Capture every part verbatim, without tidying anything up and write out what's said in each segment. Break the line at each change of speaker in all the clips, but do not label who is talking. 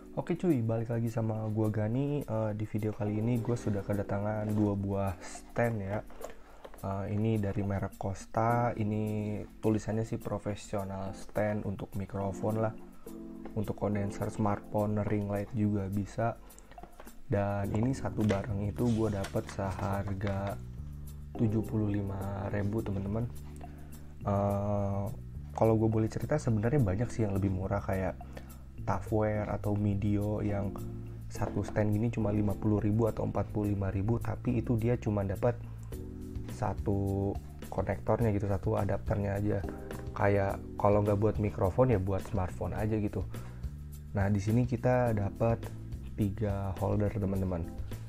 Oke cuy, balik lagi sama gua Gani. Eh, di video kali ini gue sudah kedatangan dua buah stand ya. Eh, ini dari merek Costa. Ini tulisannya sih profesional stand untuk mikrofon lah, untuk kondenser smartphone, ring light juga bisa. Dan ini satu barang itu gue dapet seharga tujuh puluh lima ribu teman-teman. Uh, kalau gue boleh cerita, sebenarnya banyak sih yang lebih murah, kayak Tavware atau Mideo yang satu stand gini cuma lima puluh ribu atau empat puluh lima ribu, tapi itu dia cuma dapat satu konektornya gitu, satu adapternya aja. Kayak kalau nggak buat mikrofon ya buat smartphone aja gitu. Nah di sini kita dapat tiga holder teman-teman.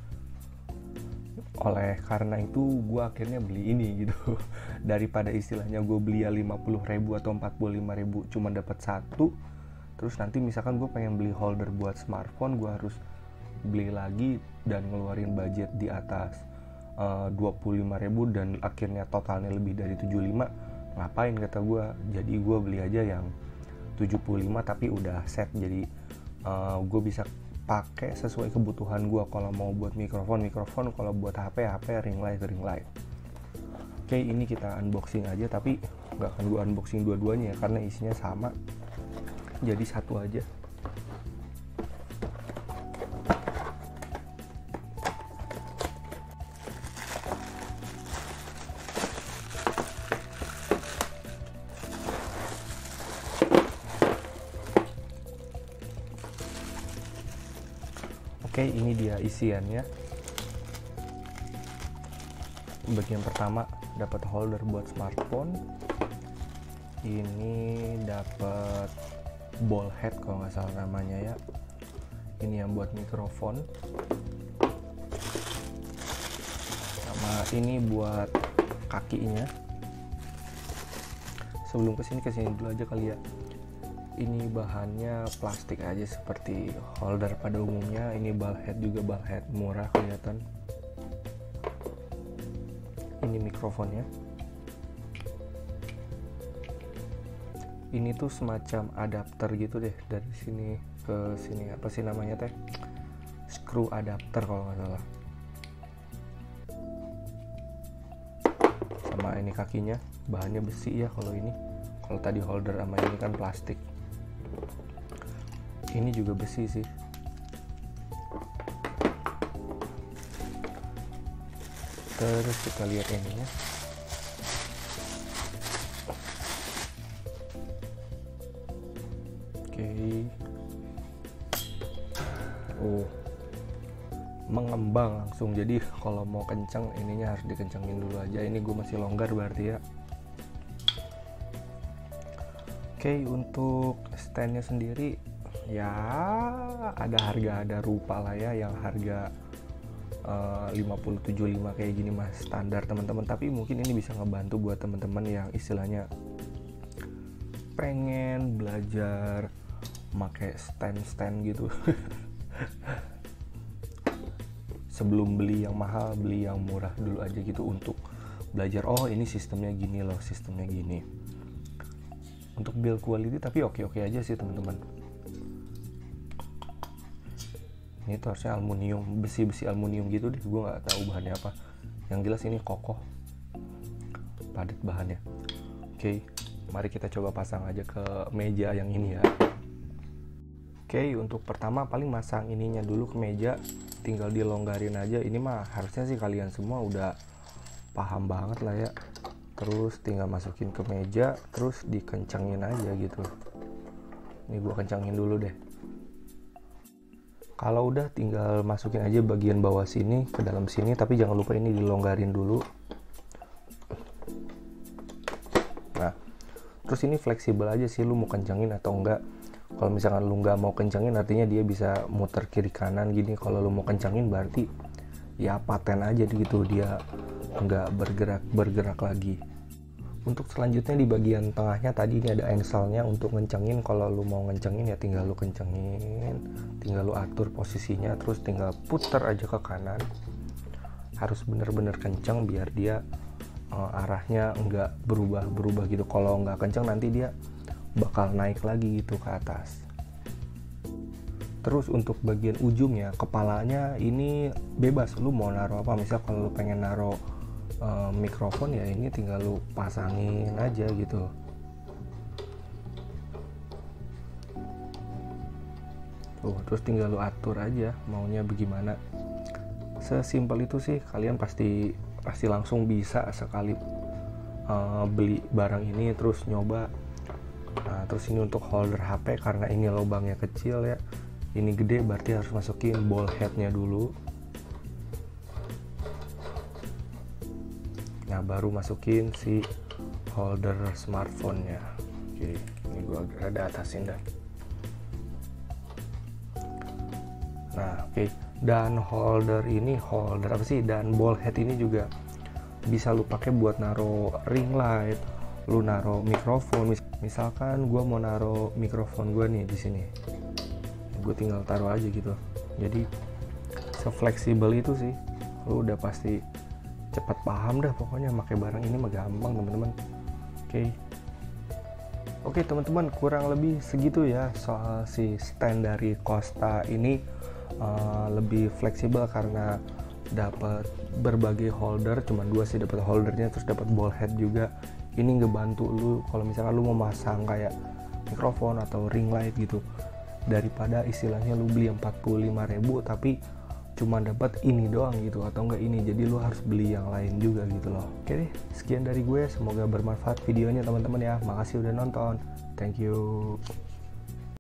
Oleh karena itu gue akhirnya beli ini gitu. Daripada istilahnya gue beli ya lima puluh ribu atau empat puluh lima ribu cuma dapat satu, terus nanti misalkan gue pengen beli holder buat smartphone, gue harus beli lagi dan ngeluarin budget di atas uh, dua puluh lima ribu dan akhirnya totalnya lebih dari tujuh puluh lima. Ngapain kata gue. Jadi gue beli aja yang tujuh puluh lima tapi udah set, jadi uh, gue bisa pakai sesuai kebutuhan gue. Kalau mau buat mikrofon mikrofon, kalau buat H P H P, ring light ring light. Oke, ini kita unboxing aja, tapi nggak akan gue unboxing dua-duanya ya karena isinya sama, jadi satu aja. Oke, ini dia isiannya. Bagian pertama dapat holder buat smartphone. Ini dapat ball head kalau nggak salah namanya ya. Ini yang buat mikrofon. Sama ini buat kakinya. Sebelum kesini kesini dulu aja kali ya. Ini bahannya plastik aja seperti holder pada umumnya. Ini ball head juga ball head murah kelihatan. Ini mikrofonnya. Ini tuh semacam adapter gitu deh, dari sini ke sini, apa sih namanya teh, screw adapter kalau nggak salah. Sama ini kakinya, bahannya besi ya kalau ini. Kalau tadi holder sama ini kan plastik. Ini juga besi sih. Terus kita lihat ininya. Oke. Oh, mengembang langsung. Jadi kalau mau kencang ininya harus dikencangin dulu aja. Ini gue masih longgar berarti ya. Oke, untuk standnya sendiri ya ada harga ada rupa lah ya, yang harga uh, lima puluh tujuh puluh lima kayak gini mas standar teman-teman. Tapi mungkin ini bisa ngebantu buat teman-teman yang istilahnya pengen belajar pakai stand-stand gitu. Sebelum beli yang mahal, beli yang murah dulu aja gitu untuk belajar. Oh ini sistemnya gini loh, sistemnya gini. Untuk build quality tapi oke-oke aja sih teman-teman. Ini tuh harusnya aluminium, besi-besi aluminium gitu deh, gue nggak tahu bahannya apa. Yang jelas ini kokoh, padat bahannya. Oke, mari kita coba pasang aja ke meja yang ini ya. Oke, untuk pertama paling masang ininya dulu ke meja, tinggal dilonggarin aja. Ini mah harusnya sih kalian semua udah paham banget lah ya. Terus tinggal masukin ke meja, terus dikencangin aja gitu. Ini gue kencangin dulu deh. Kalau udah tinggal masukin aja bagian bawah sini ke dalam sini, tapi jangan lupa ini dilonggarin dulu. Nah, terus ini fleksibel aja sih, lu mau kencangin atau enggak. Kalau misalkan lu nggak mau kencangin, artinya dia bisa muter kiri kanan gini. Kalau lu mau kencangin berarti ya paten aja gitu, dia nggak bergerak bergerak lagi. Untuk selanjutnya di bagian tengahnya tadi ini ada engselnya untuk ngencengin. Kalau lu mau ngencengin ya tinggal lu kencengin, tinggal lu atur posisinya, terus tinggal puter aja ke kanan. Harus bener-bener kenceng biar dia uh, arahnya nggak berubah-berubah gitu. Kalau nggak kenceng nanti dia bakal naik lagi gitu ke atas. Terus untuk bagian ujungnya, kepalanya ini bebas, lu mau naruh apa. Misal kalau lu pengen naruh uh, mikrofon ya ini tinggal lu pasangin aja gitu. Tuh, terus tinggal lu atur aja maunya bagaimana. Sesimpel itu sih, kalian pasti pasti langsung bisa sekali uh, beli barang ini terus nyoba. Nah, terus ini untuk holder H P, karena ini lubangnya kecil ya, ini gede berarti harus masukin ball headnya dulu. Nah baru masukin si holder smartphone-nya. Oke, ini gua ada atasin dah. Nah oke, dan holder ini holder apa sih, dan ball head ini juga bisa lu pakai buat naro ring light, lu naro mikrofon. Misalkan gua mau naro mikrofon gua nih di sini, gue tinggal taruh aja gitu. Jadi se-fleksibel itu sih, lu udah pasti cepat paham dah pokoknya pakai barang ini mah gampang teman-teman. Oke oke teman-teman, kurang lebih segitu ya soal si stand dari Costa ini. Uh, lebih fleksibel karena dapat berbagai holder, cuma dua sih dapat holdernya, terus dapat ball head juga. Ini ngebantu lu kalau misalkan lu mau masang kayak mikrofon atau ring light gitu, daripada istilahnya lu beli empat puluh lima ribu tapi cuma dapat ini doang gitu, atau enggak ini, jadi lu harus beli yang lain juga gitu loh. Oke deh, sekian dari gue, semoga bermanfaat videonya teman-teman ya. Makasih udah nonton, thank you.